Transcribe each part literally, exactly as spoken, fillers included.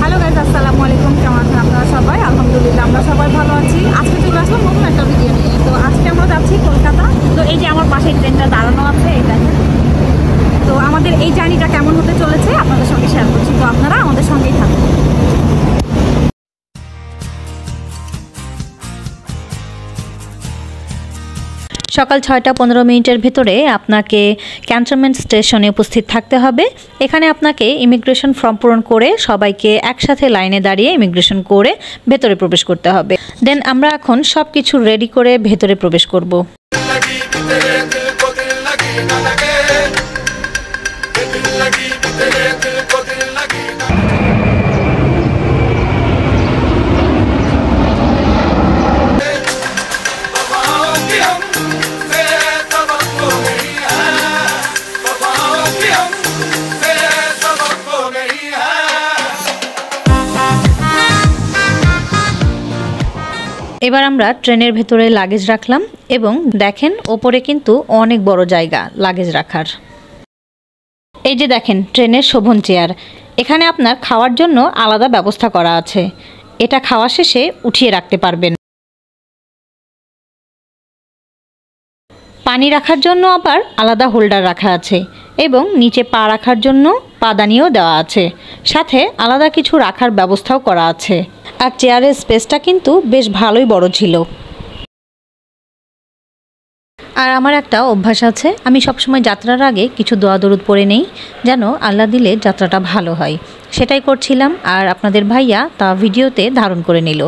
Hello guys, আসসালামু আলাইকুম। কেমন আছেন আপনারা সবাই? আলহামদুলিল্লাহ আমরা সবাই ভালো আছি। আজকে চলে আসলাম নতুন একটা ভিডিও নিয়ে। তো আজকে আমরা যাচ্ছি কলকাতা। তো এই যে আমার পাশে ট্রেনটা দাঁড়ানো আছে, এটা তো আমাদের এই জার্নিটা কেমন হতে চলেছে আপনাদের সঙ্গে শেয়ার করছি। তো আপনারা আমাদের সঙ্গেই থাকুন। সকাল ছয়টা পনেরো মিনিটের ভেতরে আপনাকে ক্যান্টনমেন্ট স্টেশনে উপস্থিত থাকতে হবে। এখানে আপনাকে ইমিগ্রেশন ফর্ম পূরণ করে সবাইকে একসাথে লাইনে দাঁড়িয়ে ইমিগ্রেশন করে ভেতরে প্রবেশ করতে হবে। দেন আমরা এখন সব কিছু রেডি করে ভেতরে প্রবেশ করব। এবার আমরা ট্রেনের ভেতরে লাগেজ রাখলাম এবং দেখেন ওপরে কিন্তু অনেক বড় জায়গা লাগেজ রাখার। এই যে দেখেন ট্রেনের শোভন চেয়ার, এখানে আপনার খাওয়ার জন্য আলাদা ব্যবস্থা করা আছে। এটা খাওয়া শেষে উঠিয়ে রাখতে পারবেন। পানি রাখার জন্য আবার আলাদা হোল্ডার রাখা আছে এবং নিচে পা রাখার জন্য পাদানিও দেওয়া আছে, সাথে আলাদা কিছু রাখার ব্যবস্থাও করা আছে। আর চেয়ারের স্পেসটা কিন্তু বেশ ভালোই বড় ছিল। আর আমার একটা অভ্যাস আছে, আমি সবসময় যাত্রার আগে কিছু দোয়া দরুদ পড়ে নেই, যেন আল্লাহ দিলে যাত্রাটা ভালো হয়। সেটাই করছিলাম আর আপনাদের ভাইয়া তা ভিডিওতে ধারণ করে নিল।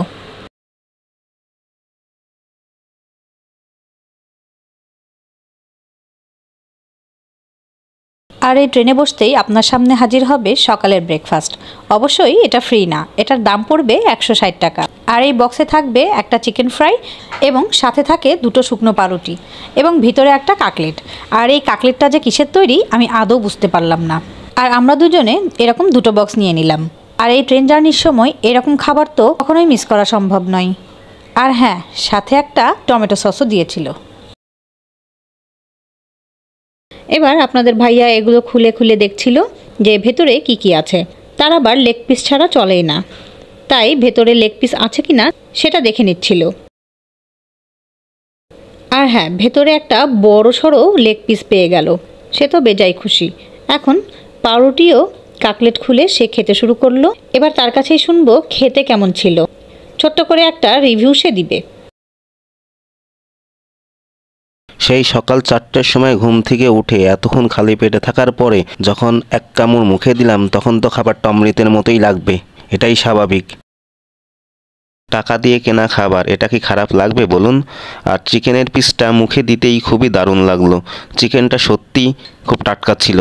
আর এই ট্রেনে বসতেই আপনার সামনে হাজির হবে সকালের ব্রেকফাস্ট। অবশ্যই এটা ফ্রি না, এটার দাম পড়বে একশো ষাট টাকা। আর এই বক্সে থাকবে একটা চিকেন ফ্রাই এবং সাথে থাকে দুটো শুকনো পাউরুটি এবং ভিতরে একটা কাকলেট। আর এই কাকলেটটা যে কিসের তৈরি আমি আদৌ বুঝতে পারলাম না। আর আমরা দুজনে এরকম দুটো বক্স নিয়ে নিলাম। আর এই ট্রেন জার্নির সময় এরকম খাবার তো কখনোই মিস করা সম্ভব নয়। আর হ্যাঁ, সাথে একটা টমেটো সসও দিয়েছিল। এবার আপনাদের ভাইয়া এগুলো খুলে খুলে দেখছিল যে ভেতরে কি কি আছে। তার আবার লেগ পিস ছাড়া চলেই না, তাই ভেতরে লেগ পিস আছে কিনা সেটা দেখে নিচ্ছিল। আর হ্যাঁ, ভেতরে একটা বড় সড়ো লেগ পিস পেয়ে গেল, সে তো বেজায় খুশি। এখন পাউরুটিও কাকলেট খুলে সে খেতে শুরু করলো। এবার তার কাছেই শুনবো খেতে কেমন ছিল, ছোট্ট করে একটা রিভিউ সে দিবে। সেই সকাল চারটের সময় ঘুম থেকে উঠে এতক্ষণ খালি পেটে থাকার পরে যখন এক কামড় মুখে দিলাম তখন তো খাবারটা অমৃতের মতোই লাগবে, এটাই স্বাভাবিক। টাকা দিয়ে কেনা খাবার, এটা কি খারাপ লাগবে বলুন? আর চিকেনের পিসটা মুখে দিতেই খুবই দারুণ লাগলো। চিকেনটা সত্যি খুব টাটকা ছিল।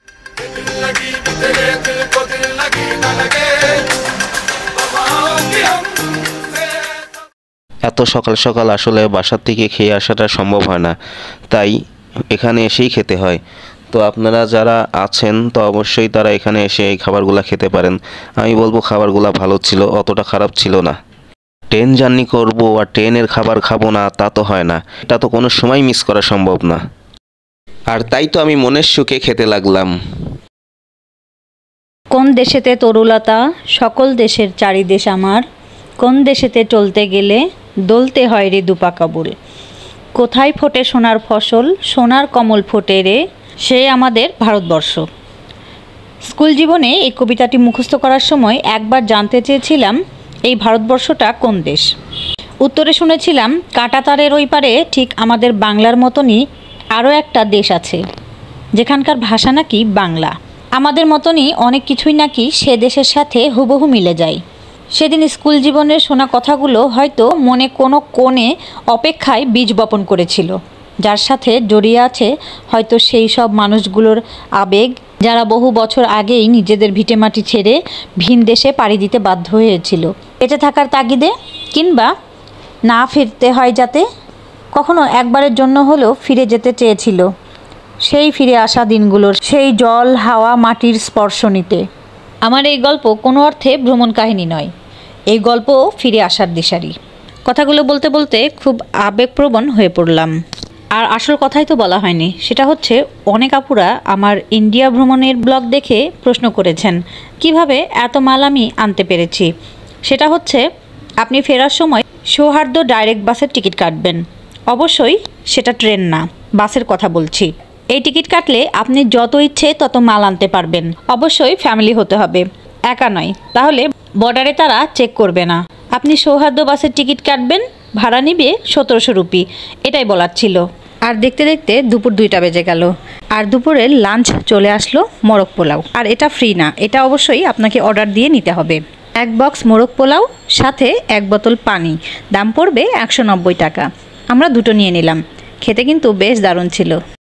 এত সকাল সকাল আসলে বাসার থেকে খেয়ে আসাটা সম্ভব হয় না, তাই এখানে এসেই খেতে হয়। তো আপনারা যারা আছেন তো অবশ্যই তারা এখানে এসে এই খাবারগুলো খেতে পারেন। আমি বলবো খাবারগুলো ভালো ছিল, অতটা খারাপ ছিল না। ট্রেন জার্নি করব আর ট্রেনের খাবার খাবো না তা তো হয় না, এটা তো কোনো সময় মিস করা সম্ভব না। আর তাই তো আমি মনের সুখে খেতে লাগলাম। কোন দেশেতে তরুলতা, সকল দেশের চারিদেশ আমার। কোন দেশেতে চলতে গেলে দলতে হয় রে দুপা কাবুল। কোথায় ফোটে সোনার ফসল, সোনার কমল ফোটে রে, সে আমাদের ভারতবর্ষ। স্কুল জীবনে এই কবিতাটি মুখস্থ করার সময় একবার জানতে চেয়েছিলাম এই ভারতবর্ষটা কোন দেশ। উত্তরে শুনেছিলাম কাঁটাতারের ওই পারে ঠিক আমাদের বাংলার মতনই আরও একটা দেশ আছে, যেখানকার ভাষা নাকি বাংলা। আমাদের মতনই অনেক কিছুই নাকি সে দেশের সাথে হুবহু মিলে যায়। সেদিন স্কুল জীবনের শোনা কথাগুলো হয়তো মনে কোনো কোণে অপেক্ষায় বীজ বপন করেছিল, যার সাথে জড়িয়ে আছে হয়তো সেই সব মানুষগুলোর আবেগ যারা বহু বছর আগেই নিজেদের ভিটেমাটি ছেড়ে ভিন দেশে পাড়ি দিতে বাধ্য হয়েছিল বেঁচে থাকার তাগিদে, কিংবা না ফিরতে হয় যাতে কখনো একবারের জন্য হলেও ফিরে যেতে চেয়েছিল সেই ফিরে আসা দিনগুলোর সেই জল হাওয়া মাটির স্পর্শ নিতে। আমার এই গল্প কোনো অর্থে ভ্রমণ কাহিনী নয়, এই গল্প ফিরে আসার দিশারি। কথাগুলো বলতে বলতে খুব আবেগপ্রবণ হয়ে পড়লাম। আর আসল কথাই তো বলা হয়নি, সেটা হচ্ছে অনেক আপুরা আমার ইন্ডিয়া ভ্রমণের ব্লগ দেখে প্রশ্ন করেছেন কিভাবে এত মাল আমি আনতে পেরেছি। সেটা হচ্ছে আপনি ফেরার সময় সৌহার্দ্য ডাইরেক্ট বাসের টিকিট কাটবেন। অবশ্যই সেটা ট্রেন না, বাসের কথা বলছি। এই টিকিট কাটলে আপনি যত ইচ্ছে তত মাল আনতে পারবেন। অবশ্যই ফ্যামিলি হতে হবে, একা নয়, তাহলে বর্ডারে তারা চেক করবে না। আপনি সৌহার্দ্য বাসের টিকিট কাটবেন, ভাড়া নিবে সতেরোশো রুপি, এটাই বলার ছিল। আর দেখতে দেখতে দুপুর দুইটা বেজে গেল, আর দুপুরের লাঞ্চ চলে আসলো মোরগ পোলাও। আর এটা ফ্রি না, এটা অবশ্যই আপনাকে অর্ডার দিয়ে নিতে হবে। এক বক্স মোরগ পোলাও সাথে এক বোতল পানি, দাম পড়বে একশো নব্বই টাকা। আমরা দুটো নিয়ে নিলাম, খেতে কিন্তু বেশ দারুণ ছিল।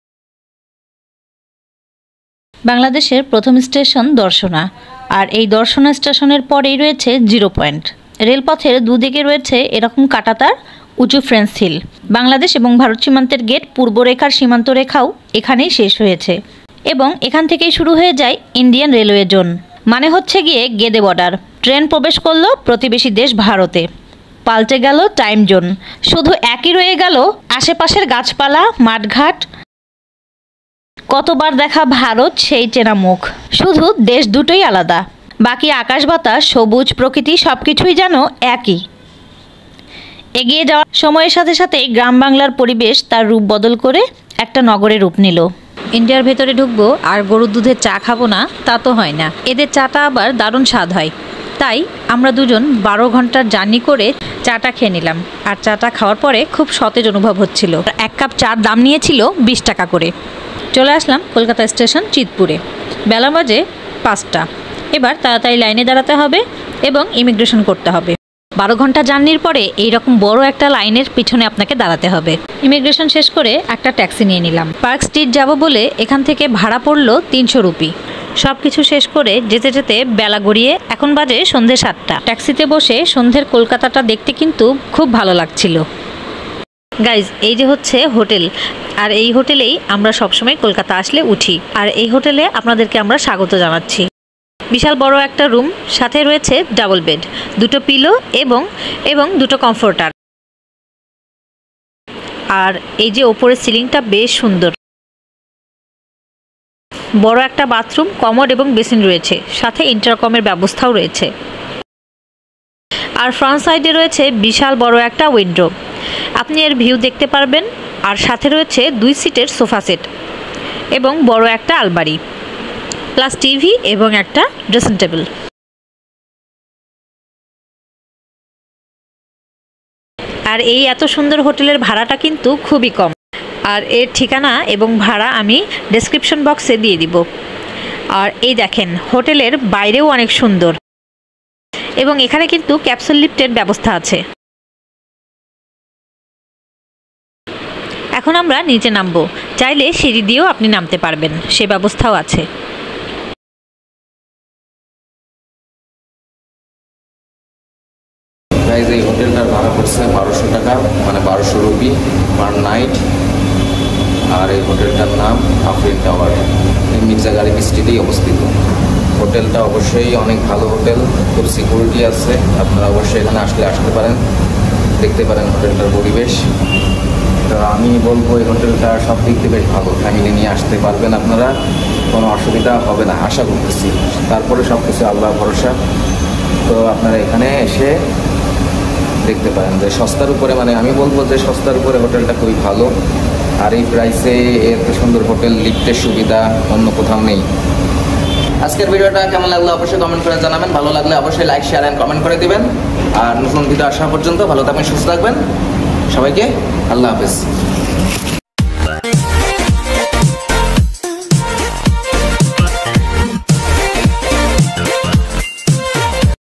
বাংলাদেশের প্রথম স্টেশন দর্শনা, আর এই দর্শনা স্টেশনের পরেই রয়েছে জিরো পয়েন্ট। রেলপথের দুদিকে রয়েছে এরকম কাঁটাতার উঁচু ফ্রেঞ্চ হিল। বাংলাদেশ এবং ভারত সীমান্তের গেট পূর্বরেখার সীমান্ত রেখাও এখানেই শেষ হয়েছে, এবং এখান থেকেই শুরু হয়ে যায় ইন্ডিয়ান রেলওয়ে জোন, মানে হচ্ছে গিয়ে গেদে বর্ডার। ট্রেন প্রবেশ করলো প্রতিবেশী দেশ ভারতে, পাল্টে গেল টাইম জোন। শুধু একই রয়ে গেল আশেপাশের গাছপালা, মাঠঘাট, কতবার দেখা ভারত সেই চেনা মুখ। শুধু দেশ দুটোই আলাদা, বাকি আকাশ বাতাস, সবুজ প্রকৃতি সবকিছুই যেন একই। এগিয়ে যাওয়ার সময়ের সাথে সাথে গ্রাম বাংলার পরিবেশ তার রূপ বদল করে একটা নগরে রূপ নিল। ইন্ডিয়ার ভেতরে ঢুকবো আর গরুর দুধের চা খাবো না, তা তো হয় না। এদের চাটা আবার দারুণ স্বাদ হয়। তাই আমরা দুজন বারো ঘন্টার জার্নি করে চাটা খেয়ে নিলাম। আর চাটা খাওয়ার পরে খুব সতেজ অনুভব হচ্ছিল। এক কাপ চার দাম নিয়েছিল বিশ টাকা করে। চলে আসলাম কলকাতা স্টেশন চিতপুরে। বেলা বাজে পাঁচটা। এবার তাড়াতাড়ি লাইনে দাঁড়াতে হবে এবং ইমিগ্রেশন করতে হবে। বারো ঘন্টা জার্নির পরে এইরকম বড় একটা লাইনের পিছনে আপনাকে দাঁড়াতে হবে। ইমিগ্রেশন শেষ করে একটা ট্যাক্সি নিয়ে নিলাম। পার্ক স্ট্রিট যাব বলে এখান থেকে ভাড়া পড়লো তিনশো রুপি। সব কিছু শেষ করে যেতে যেতে বেলা গড়িয়ে এখন বাজে সন্ধ্যে সাতটা। ট্যাক্সিতে বসে সন্ধ্যের কলকাতাটা দেখতে কিন্তু খুব ভালো লাগছিল। গাইজ, এই যে হচ্ছে হোটেল, আর এই হোটেলেই আমরা সবসময় কলকাতা আসলে উঠি। আর এই হোটেলে আপনাদেরকে আমরা স্বাগত জানাচ্ছি। বিশাল বড় একটা রুম, সাথে রয়েছে ডাবল বেড, দুটো পিলো এবং এবং দুটো কমফোর্টার। আর এই যে ওপরের সিলিংটা বেশ সুন্দর। বড় একটা বাথরুম, কমোড এবং বেসিন রয়েছে, সাথে ইন্টারকমের ব্যবস্থাও রয়েছে। আর ফ্রন্ট সাইডে রয়েছে বিশাল বড় একটা উইন্ডো, আপনি এর ভিউ দেখতে পারবেন। আর সাথে রয়েছে দুই সিটের সোফা সেট এবং বড় একটা আলমারি, প্লাস টিভি এবং একটা ড্রেসিং টেবিল। আর এই এত সুন্দর হোটেলের ভাড়াটা কিন্তু খুবই কম। আর এর ঠিকানা এবং ভাড়া আমি ডেসক্রিপশন বক্সে দিয়ে দিব। আর এই দেখেন, হোটেলের বাইরেও অনেক সুন্দর, এবং এখানে কিন্তু ক্যাপসুল লিফটের ব্যবস্থা আছে। এখন আমরা নিচে নামবো, চাইলে সিঁড়ি দিয়েও আপনি নামতে পারবেন, সে ব্যবস্থাও আছে। এই হোটেলটার ভাড়া পড়ছে বারোশো টাকা, মানে বারোশো রুপি পার নাইট। আর এই হোটেলটার নাম আফরিন টাওয়ার, এই মির্জা গালিব স্ট্রিটেই অবস্থিত। হোটেলটা অবশ্যই অনেক ভালো হোটেল, খুব সিকিউরিটি আছে। আপনারা অবশ্যই এখানে আসলে আসতে পারেন, দেখতে পারেন হোটেলটার পরিবেশ। তো আমি বলবো এই হোটেলটা সব দিক থেকে বেশ ভালো, ফ্যামিলি নিয়ে আসতে পারবেন আপনারা, কোনো অসুবিধা হবে না আশা করতেছি। তারপরে সব কিছু আল্লাহ ভরসা। তো আপনারা এখানে এসে দেখতে পারেন যে সস্তার উপরে, মানে আমি বলবো যে সস্তার উপরে হোটেলটা খুবই ভালো। আর এই প্রাইসে এত সুন্দর হোটেল, লিফটের সুবিধা অন্য কোথাও নেই। আজকের ভিডিওটা কেমন লাগলো অবশ্যই কমেন্ট করে জানাবেন। ভালো লাগলে অবশ্যই লাইক, শেয়ার এন্ড কমেন্ট করে দিবেন। আর নতুন ভিডিও আসা পর্যন্ত ভালো থাকবেন, সুস্থ থাকবেন। সবাইকে আল্লাহ হাফেজ।